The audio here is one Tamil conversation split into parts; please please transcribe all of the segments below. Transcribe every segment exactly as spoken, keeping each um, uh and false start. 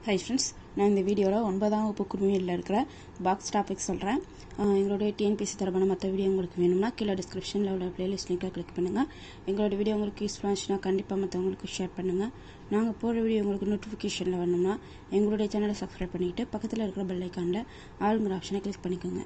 Hi friends, நான் இந்த வீடியோல ஒன்பதாம் வகுப்பு குறுமியல்ல இருக்கிற பாக்ஸ் டாபிக் சொல்றேன். எங்களுடைய T N P S C தரமான மற்ற வீடியோ உங்களுக்கு வேணும்னா கீழ டிஸ்கிரிப்ஷன்ல உள்ள பிளேலிஸ்ட் லிங்கை கிளிக் பண்ணுங்க. எங்களுடைய வீடியோ உங்களுக்கு யூஸ்ஃபுல்லா இருந்துச்சுனா கண்டிப்பா மத்தவங்களுக்கு ஷேர் பண்ணுங்க. நாங்க போடுற வீடியோ உங்களுக்கு நோட்டிஃபிகேஷன்ல வரணும்னா எங்களுடைய சேனலை சப்ஸ்கிரைப் பண்ணிட்டு பக்கத்துல இருக்கிற பெல் ஐகான்ல ஆல்ங்கிற ஆப்ஷனை கிளிக் பண்ணிக்கோங்க.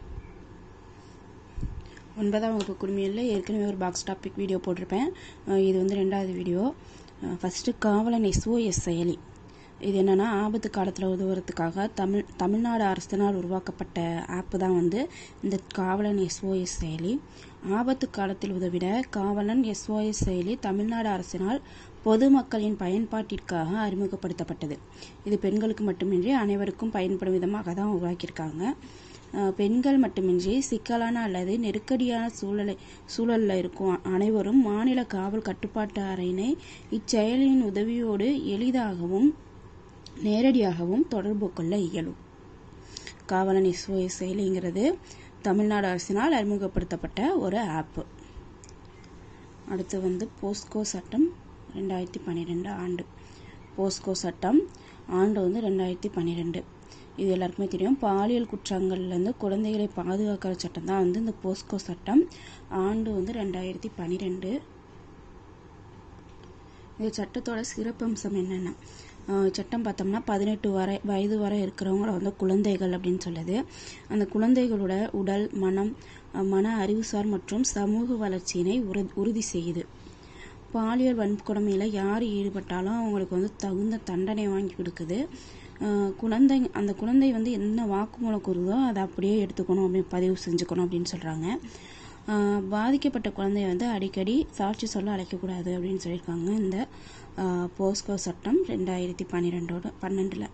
ஒன்பதாம் வகுப்பு குறுமியல்ல ஏற்கனவே ஒரு பாக்ஸ் டாபிக் வீடியோ போட்டிருப்பேன். இது வந்து இரண்டாவது video. First Kavalan S O S செயலி. இது என்னன்னா ஆபத்து காலத்துல உதவுறதுக்காக தமிழ் தமிழ்நாடு அரசினால் உருவாக்கப்பட்ட ஆப் தான் வந்து இந்த காவலன் S O S செயலி. ஆபத்து காலத்தில் உதவிட காவலன் S O S செயலி தமிழ்நாடு அரசினால் பொதுமக்களின் பயன்பாட்டிற்காக அறிமுகப்படுத்தப்பட்டது. இது பெண்களுக்கு மட்டுமின்றி அனைவருக்கும் பயன்படும் விதமாக தான் உருவாக்கியிருக்காங்க. பெண்கள் மட்டுமின்றி சிக்கலான அல்லது நெருக்கடியான சூழலை சூழல்ல இருக்கும் அனைவரும் மாநில காவல் கட்டுப்பாட்டு அறையினை இச்செயலியின் உதவியோடு எளிதாகவும் நேரடியாகவும் தொடர்பு கொள்ள இயலும். காவலன் S O S செயலிங்கிறது தமிழ்நாடு அரசினால் அறிமுகப்படுத்தப்பட்ட ஒரு ஆப். அடுத்து வந்து போஸ்கோ சட்டம் ரெண்டாயிரத்தி பன்னிரெண்டு ஆண்டு. போஸ்கோ சட்டம் ஆண்டு வந்து ரெண்டாயிரத்தி பன்னிரெண்டு. இது எல்லாருக்குமே தெரியும். பாலியல் குற்றங்கள்ல இருந்து குழந்தைகளை பாதுகாக்கிற சட்டம் தான் வந்து இந்த போஸ்கோ சட்டம். ஆண்டு வந்து ரெண்டாயிரத்தி பன்னிரெண்டு. இந்த சட்டத்தோட சிறப்பம்சம் என்னன்னா சட்டம் பார்த்தோம்னா பதினெட்டு வரை வயது வரை இருக்கிறவங்கள வந்து குழந்தைகள் அப்படின்னு சொல்லுது. அந்த குழந்தைகளோட உடல் மனம் மன அறிவுசார் மற்றும் சமூக வளர்ச்சியினை உறுதி செய்யுது. பாலியல் வன்கொடுமையில யார் ஈடுபட்டாலும் அவங்களுக்கு வந்து தகுந்த தண்டனை வாங்கி கொடுக்குது. குழந்தை அந்த குழந்தை வந்து என்ன வாக்குமூலம் கூறுதோ அதை அப்படியே எடுத்துக்கணும் அப்படின்னு பதிவு செஞ்சுக்கணும் அப்படின்னு சொல்றாங்க. பாதிக்கப்பட்ட குழந்தைய வந்து அடிக்கடி சாட்சி சொல்ல அழைக்கக்கூடாது அப்படின்னு சொல்லியிருக்காங்க இந்த போஸ்கோ சட்டம் ரெண்டாயிரத்தி பன்னிரெண்டோட பன்னெண்டுல.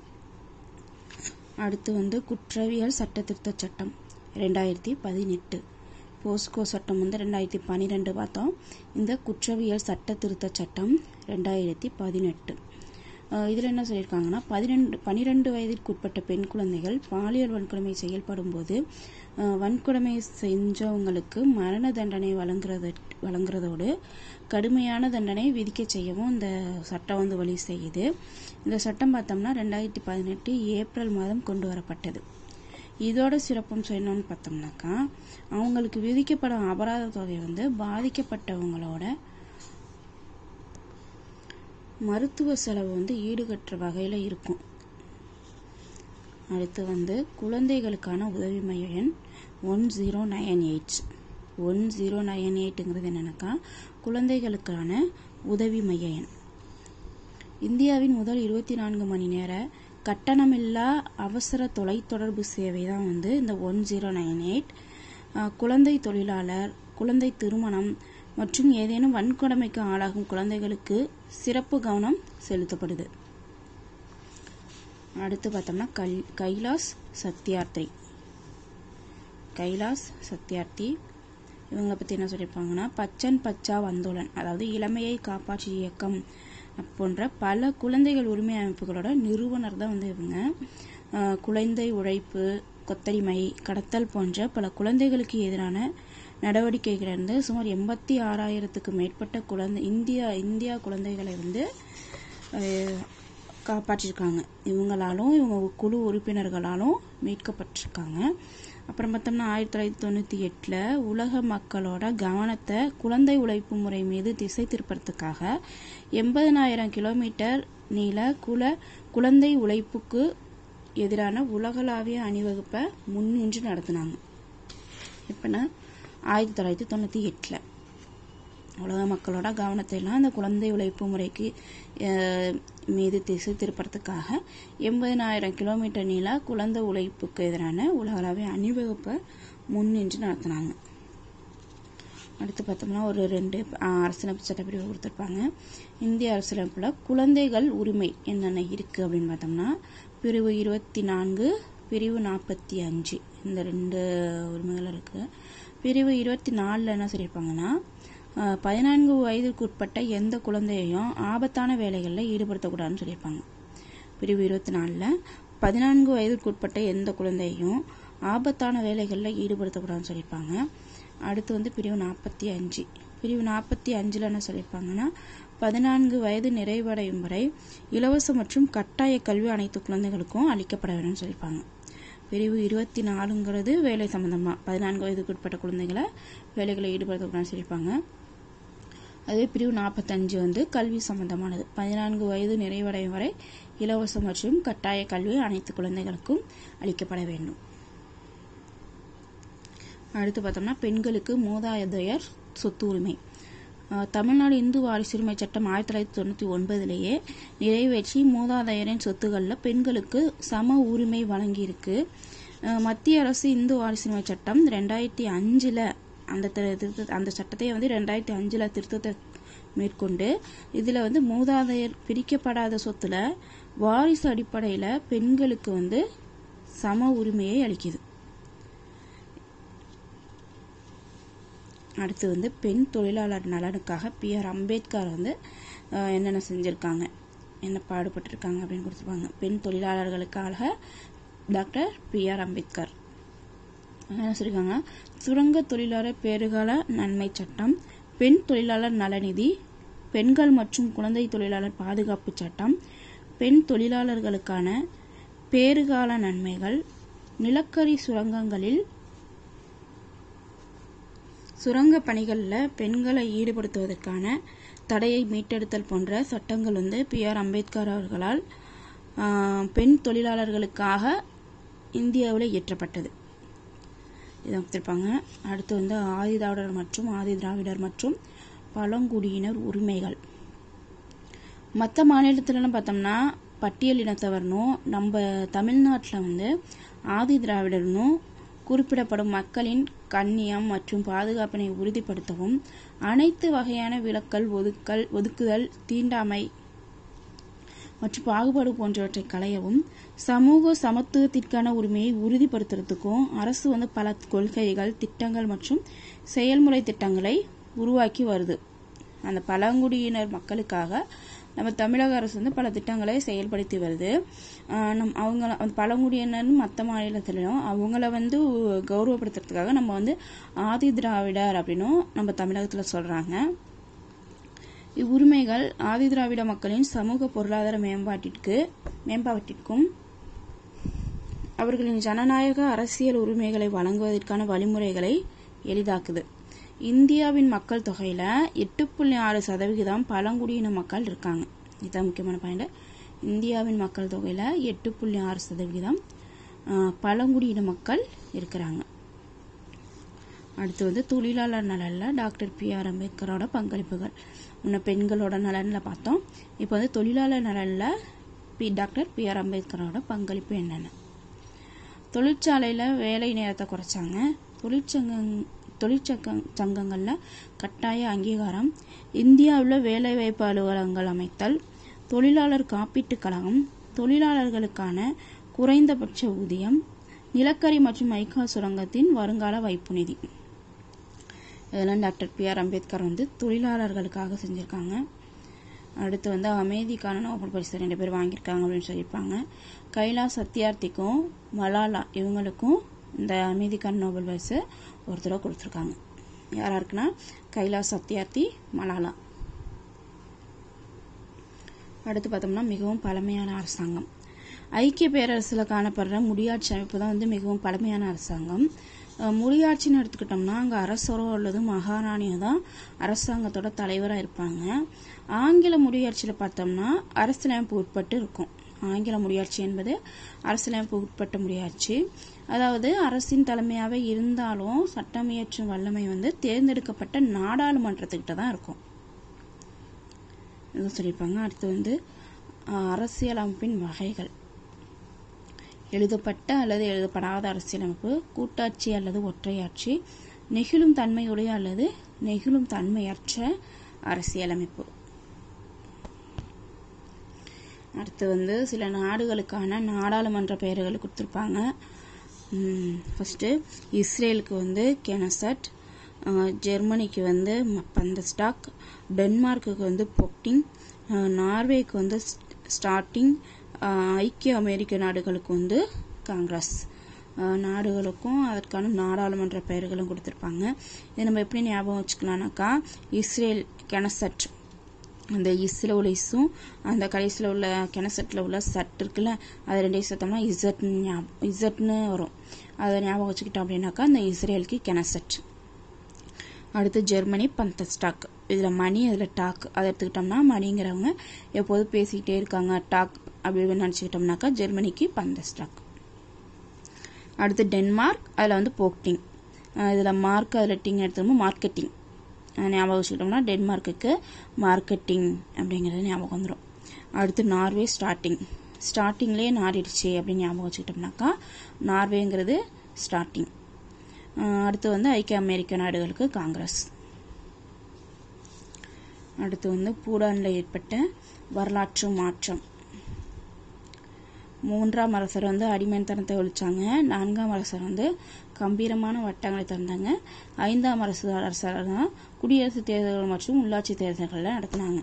அடுத்து வந்து குற்றவியல் சட்ட திருத்த சட்டம் ரெண்டாயிரத்தி பதினெட்டு. போஸ்கோ சட்டம் வந்து ரெண்டாயிரத்தி பன்னிரெண்டு பார்த்தோம். இந்த குற்றவியல் சட்ட திருத்த சட்டம் ரெண்டாயிரத்தி பதினெட்டு. இதுல என்ன சொல்லியிருக்காங்கன்னா பதினெண்டு பனிரெண்டு வயதிற்குட்பட்ட பெண் குழந்தைகள் பாலியல் வன்கொடுமை செயல்படும் போது வன்கொடுமை செஞ்சவங்களுக்கு மரண தண்டனை வழங்குறது வழங்குறதோடு கடுமையான தண்டனை விதிக்க செய்யவும் இந்த சட்டம் வந்து வழி செய்யுது. இந்த சட்டம் பார்த்தோம்னா ரெண்டாயிரத்தி பதினெட்டு ஏப்ரல் மாதம் கொண்டு வரப்பட்டது. இதோட சிறப்பம்சம் என்னன்னு பார்த்தோம்னாக்கா அவங்களுக்கு விதிக்கப்படும் அபராத தொகை வந்து பாதிக்கப்பட்டவங்களோட மருத்துவ செலவு வந்து ஈடுகட்டுற வகையில இருக்கும். அடுத்து வந்து குழந்தைகளுக்கான உதவி மைய எண் one zero nine eight one zero nine எயிட்ங்கிறது என்னன்னாக்கா குழந்தைகளுக்கான உதவி மைய எண். இந்தியாவின் முதல் இருபத்தி நான்கு மணி நேர கட்டணமில்லா அவசர தொலைத்தொடர்பு சேவை தான் வந்து இந்த ஒன் ஜீரோ நைன் எயிட். குழந்தை தொழிலாளர் குழந்தை திருமணம் மற்றும் ஏதேனும் வன்கொடுமைக்கு ஆளாகும் குழந்தைகளுக்கு சிறப்பு கவனம் செலுத்தப்படுது. அடுத்து பார்த்தோம்னா கைலாஸ் சத்யார்த்தி. கைலாஸ் சத்யார்த்தி இவங்களை பத்தி என்ன சொல்லியிருப்பாங்கன்னா பச்சன் பச்சாவ் ஆந்தோலன் அதாவது இளமையை காப்பாற்று இயக்கம் போன்ற பல குழந்தைகள் உரிமை அமைப்புகளோட நிறுவனர் தான் வந்து இவங்க. குழந்தை உழைப்பு கொத்தடிமை கடத்தல் போன்ற பல குழந்தைகளுக்கு எதிரான நடவடிக்கைகளிலிருந்து சுமார் எண்பத்தி ஆறாயிரத்துக்கு மேற்பட்ட குழந்தை இந்தியா இந்தியா குழந்தைகளை வந்து காப்பாற்றிருக்காங்க. இவங்களாலும் இவங்க குழு உறுப்பினர்களாலும் மீட்கப்பட்டிருக்காங்க. அப்புறம் பார்த்தோம்னா ஆயிரத்தி தொள்ளாயிரத்தி தொண்ணூத்தி எட்டுல உலக மக்களோட கவனத்தை குழந்தை உழைப்பு முறை மீது திசை திருப்பறதுக்காக எண்பதனாயிரம் கிலோமீட்டர் நீள குல குழந்தை உழைப்புக்கு எதிரான உலகளாவிய அணிவகுப்பை முன்னின்று நடத்தினாங்க. எப்பன்னா ஆயிரத்தி தொள்ளாயிரத்தி தொண்ணூத்தி எட்டுல உலக மக்களோட கவனத்தை எல்லாம் அந்த குழந்தை உழைப்பு முறைக்கு மீது திசை திருப்பறதுக்காக எண்பதனாயிரம் கிலோமீட்டர் நீள குழந்தை உழைப்புக்கு எதிரான உலகளாவிய அணிவகுப்பை முன்னின்று நடத்தினாங்க. அடுத்து பார்த்தோம்னா ஒரு ரெண்டு அரசியலமைப்பு சட்டப்பிரிவு கொடுத்திருப்பாங்க. இந்திய அரசியலமைப்புல குழந்தைகள் உரிமை என்னென்ன இருக்கு அப்படின்னு பார்த்தோம்னா பிரிவு இருபத்தி நான்கு பிரிவு நாற்பத்தி அஞ்சு இந்த ரெண்டு உரிமைகள் இருக்கு. பிரிவு இருபத்தி நாலுல என்ன சொல்லியிருப்பாங்கன்னா பதினான்கு வயதுக்கு உட்பட்ட எந்த குழந்தையையும் ஆபத்தான வேலைகள்ல ஈடுபடுத்தக்கூடாதுன்னு சொல்லியிருப்பாங்க. பிரிவு இருபத்தி நாலுல பதினான்கு வயதுக்கு உட்பட்ட எந்த குழந்தையையும் ஆபத்தான வேலைகள்ல ஈடுபடுத்தக்கூடாதுன்னு சொல்லியிருப்பாங்க. அடுத்து வந்து பிரிவு நாற்பத்தி அஞ்சு பிரிவு நாற்பத்தி அஞ்சுல என்ன சொல்லியிருப்பாங்கன்னா பதினான்கு வயது நிறைவடையும் வரை இலவச மற்றும் கட்டாய கல்வி அனைத்து குழந்தைகளுக்கும் அளிக்கப்பட வேண்டும் சொல்லியிருப்பாங்க. பிரிவு இருபத்தி நாலுங்கிறது வேலை சம்பந்தமா பதினான்கு வயதுக்கு உட்பட்ட குழந்தைகளை வேலைகளை ஈடுபடுத்தக்கூடாதுன்னு சொல்லியிருப்பாங்க. அதே பிரிவு நாற்பத்தஞ்சு வந்து கல்வி சம்பந்தமானது. பதினான்கு வயது நிறைவடையும் வரை இலவச மற்றும் கட்டாய கல்வி அனைத்து குழந்தைகளுக்கும் அளிக்கப்பட வேண்டும். அடுத்து பார்த்தோம்னா பெண்களுக்கு மூதாதையர் சொத்து உரிமை. தமிழ்நாடு இந்து வாரிசுரிமை சட்டம் ஆயிரத்தி தொள்ளாயிரத்தி தொண்ணூத்தி ஒன்பதுலேயே நிறைவேற்றி மூதாதையரின் சொத்துக்களில் பெண்களுக்கு சம உரிமை வழங்கியிருக்கு. மத்திய அரசு இந்து வாரிசுரிமை சட்டம் ரெண்டாயிரத்தி அஞ்சுல அந்த திருத்த அந்த சட்டத்தை வந்து ரெண்டாயிரத்தி அஞ்சுல திருத்தத்தை மேற்கொண்டு இதுல வந்து மூதாதையர் பிரிக்கப்படாத சொத்துல வாரிசு அடிப்படையில பெண்களுக்கு வந்து சம உரிமையை அளிக்குது. அடுத்து வந்து பெண் தொழிலாளர் நலனுக்காக பி ஆர் அம்பேத்கர் வந்து என்னென்ன செஞ்சிருக்காங்க, என்ன பாடுபட்டிருக்காங்க அப்படின்னு கொடுத்துருப்பாங்க. பெண் தொழிலாளர்களுக்காக டாக்டர் பி ஆர் அம்பேத்கர் என்ன சொல்லியிருக்காங்க, சுரங்க தொழிலாளர் பேறுகால நன்மை சட்டம், பெண் தொழிலாளர் நலநிதி, பெண்கள் மற்றும் குழந்தை தொழிலாளர் பாதுகாப்பு சட்டம், பெண் தொழிலாளர்களுக்கான பேறுகால நன்மைகள், நிலக்கரி சுரங்கங்களில் சுரங்க பணிகளில் பெண்களை ஈடுபடுத்துவதற்கான தடையை மீட்டெடுத்தல் போன்ற சட்டங்கள் வந்து பி ஆர் அம்பேத்கர் அவர்களால் பெண் தொழிலாளர்களுக்காக இந்தியாவில் இயற்றப்பட்டது. இதை கொடுத்திருப்பாங்க. அடுத்து வந்து ஆதி திராவிடர் மற்றும் ஆதி திராவிடர் மற்றும் பழங்குடியினர் உரிமைகள். மற்ற மாநிலத்திலலாம் பார்த்தோம்னா பட்டியல் இனத்தவர்னும் நம்ம தமிழ்நாட்டில் வந்து ஆதி திராவிடர்னும் குறிப்பிடப்படும் மக்களின் கண்ணியம் மற்றும் பாதுகாப்பினை உறுதிப்படுத்தவும் அனைத்து வகையான விலக்கல் ஒதுக்கல் ஒதுக்குதல் தீண்டாமை மற்றும் பாகுபாடு போன்றவற்றை களையவும் சமூக சமத்துவத்திற்கான உரிமையை உறுதிப்படுத்துறதுக்கும் அரசு வந்து பல கொள்கைகள் திட்டங்கள் மற்றும் செயல்முறை திட்டங்களை உருவாக்கி வருது. அந்த பழங்குடியினர் மக்களுக்காக நம்ம தமிழக அரசு வந்து பல திட்டங்களை செயல்படுத்தி வருது. நம் அவங்க பழங்குடியினர் மற்ற மாநிலத்திலையும் அவங்கள வந்து கௌரவப்படுத்துறதுக்காக நம்ம வந்து ஆதி திராவிடர் அப்படின்னும் நம்ம தமிழகத்தில் சொல்றாங்க. இவ்வுரிமைகள் ஆதி திராவிட மக்களின் சமூக பொருளாதார மேம்பாட்டிற்கு மேம்பாட்டிற்கும் அவர்களின் ஜனநாயக அரசியல் உரிமைகளை வழங்குவதற்கான வழிமுறைகளை எளிதாக்குது. இந்தியாவின் மக்கள் தொகையில எட்டு புள்ளி ஆறு சதவிகிதம் பழங்குடியின மக்கள் இருக்காங்க. இதுதான் முக்கியமான பாயிண்ட். இந்தியாவின் மக்கள் தொகையில எட்டு புள்ளி ஆறு சதவிகிதம் பழங்குடியின மக்கள் இருக்கிறாங்க. அடுத்து வந்து தொழிலாளர் நலன்ல டாக்டர் பி ஆர் அம்பேத்கரோட பங்களிப்புகள். முன்ன பெண்களோட நலன்ல பார்த்தோம். இப்போ வந்து தொழிலாளர் நலன்ல பி டாக்டர் பி ஆர் அம்பேத்கரோட பங்களிப்பு என்னென்ன? தொழிற்சாலையில வேலை நேரத்தை குறைச்சாங்க. தொழிற்சங்க தொழிற்சங்க சங்கங்கள்ல கட்டாய அங்கீகாரம், இந்தியாவில் வேலைவாய்ப்பு அலுவலகங்கள் அமைத்தல், தொழிலாளர் காப்பீட்டுக் கழகம், தொழிலாளர்களுக்கான குறைந்தபட்ச ஊதியம், நிலக்கரி மற்றும் மைக்கா சுரங்கத்தின் வருங்கால வைப்பு நிதி. இதெல்லாம் டாக்டர் பி ஆர் அம்பேத்கர் வந்து தொழிலாளர்களுக்காக செஞ்சிருக்காங்க. அடுத்து வந்து அமைதிக்கான நோபல் பரிசு ரெண்டு பேர் வாங்கியிருக்காங்க அப்படின்னு சொல்லியிருப்பாங்க. கைலாஷ் சத்யார்த்திக்கும் மலாலா இவங்களுக்கும் இந்த அமைதிக்கான நோபல் பரிசு ஒரு தடவை கொடுத்துருக்காங்க. யாரா இருக்குன்னா கைலாஷ் சத்யார்த்தி, மலாலா. அடுத்து பார்த்தோம்னா மிகவும் பழமையான அரசாங்கம். ஐக்கிய பேரரசுல காணப்படுற முடியாட்சி அமைப்பு தான் வந்து மிகவும் பழமையான அரசாங்கம். முடியாட்சின்னு எடுத்துக்கிட்டோம்னா அங்கே அரசரோ அல்லது மகாராணியோ தான் அரசாங்கத்தோட தலைவராக இருப்பாங்க. ஆங்கில முடியாட்சியில் பார்த்தோம்னா அரசியலமைப்பு உட்பட்டு இருக்கும். ஆங்கில முடியாட்சி என்பது அரசியலமைப்பு உட்பட்ட முடியாட்சி. அதாவது அரசின் தலைமையாக இருந்தாலும் சட்டம் இயற்றும் வல்லமை வந்து தேர்ந்தெடுக்கப்பட்ட நாடாளுமன்றத்துக்கிட்ட தான் இருக்கும் சொல்லியிருப்பாங்க. அடுத்து வந்து அரசியலமைப்பின் வகைகள். எழுதப்பட்ட அல்லது எழுதப்படாத அரசியலமைப்பு, கூட்டாட்சி அல்லது ஒற்றையாட்சி, நெகிழும் தன்மையுடைய அல்லது நெகிழும் தன்மையற்ற அரசியலமைப்பு. அடுத்து வந்து சில நாடுகளுக்கான நாடாளுமன்ற பெயர்கள் கொடுத்துருப்பாங்க. ஃபர்ஸ்ட் இஸ்ரேலுக்கு வந்து கெனசட், ஜெர்மனிக்கு வந்து பந்தஸ்டாக், டென்மார்க்குக்கு வந்து பொக்டிங், நார்வேக்கு வந்து ஸ்டார்டிங், ஐக்கிய அமெரிக்க நாடுகளுக்கு வந்து காங்கிரஸ். நாடுகளுக்கும் அதற்கான நாடாளுமன்ற பெயர்களும் கொடுத்துருப்பாங்க. இதை நம்ம எப்படி ஞாபகம் வச்சுக்கலாம்னாக்கா இஸ்ரேல் கெனசட், அந்த இஸ்ல உள்ள இஸ்ஸும் அந்த கடைசியில் உள்ள கெனசெட்டில் உள்ள சட் இருக்குல்ல அது ரெண்டையும் சேர்த்தோம்னா இசட்னு ஞாபகம் இசட்னு வரும். அதை ஞாபகம் வச்சுக்கிட்டோம் அப்படின்னாக்கா அந்த இஸ்ரேலுக்கு கெனசெட். அடுத்து ஜெர்மனி பந்தஸ்டாக். இதில் மணி அதில் டாக் அதை எடுத்துக்கிட்டோம்னா மணிங்கிறவங்க எப்போதும் பேசிக்கிட்டே இருக்காங்க டாக் அப்படின்னு நினச்சிக்கிட்டோம்னாக்கா ஜெர்மனிக்கு பந்தஸ்டாக். அடுத்து டென்மார்க் அதில் வந்து போக்டிங். இதில் மார்க் அதில் டிங் எடுத்தோம்னா மார்க்கெட்டிங் ஞாபகம் வச்சுக்கிட்டோம்னா டென்மார்க்குக்கு மார்க்கெட்டிங் அப்படிங்கிறது ஞாபகம் வந்துடும். அடுத்து நார்வே ஸ்டார்டிங். ஸ்டார்டிங்லேயே நாரிடுச்சு அப்படின்னு ஞாபகம் வச்சுக்கிட்டோம்னாக்கா நார்வேங்கிறது ஸ்டார்டிங். அடுத்து வந்து ஐக்கிய அமெரிக்க நாடுகளுக்கு காங்கிரஸ். அடுத்து வந்து பூடானில் ஏற்பட்ட வரலாற்று மாற்றம். மூன்றாம் அரசர் வந்து அடிமைத்தனத்தை ஒழிச்சாங்க. நான்காம் அரசர் வந்து கம்பீரமான வட்டங்களை திறந்தாங்க. ஐந்தாம் அரசு அரசர் தான் குடியரசு தேர்தல்கள் மற்றும் உள்ளாட்சி தேர்தல்களை நடத்தினாங்க.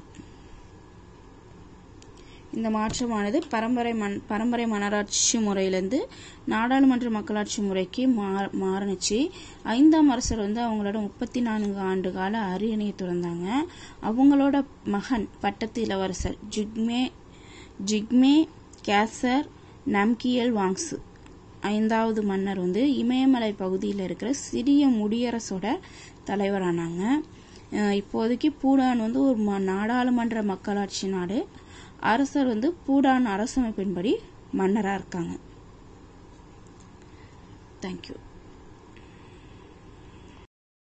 இந்த மாற்றமானது பரம்பரை மண் பரம்பரை மன்னராட்சி முறையிலிருந்து நாடாளுமன்ற மக்களாட்சி முறைக்கு மாறுனுச்சு. ஐந்தாம் அரசர் வந்து அவங்களோட முப்பத்தி நான்கு ஆண்டு கால அரியணையை துறந்தாங்க. அவங்களோட மகன் பட்டத்து இளவரசர் ஜிக்மே ஜிக்மே கேசர் நம்கியல் வாங்சு ஐந்தாவது மன்னர் வந்து இமயமலை பகுதியில் இருக்கிற சிறிய முடியரசோட தலைவரானாங்க. இப்போதைக்கு பூடான் வந்து ஒரு நாடாளுமன்ற மக்களாட்சி நாடு. அரசர் வந்து பூடான் அரசமைப்பின்படி மன்னராக இருக்காங்க. தேங்க்யூ.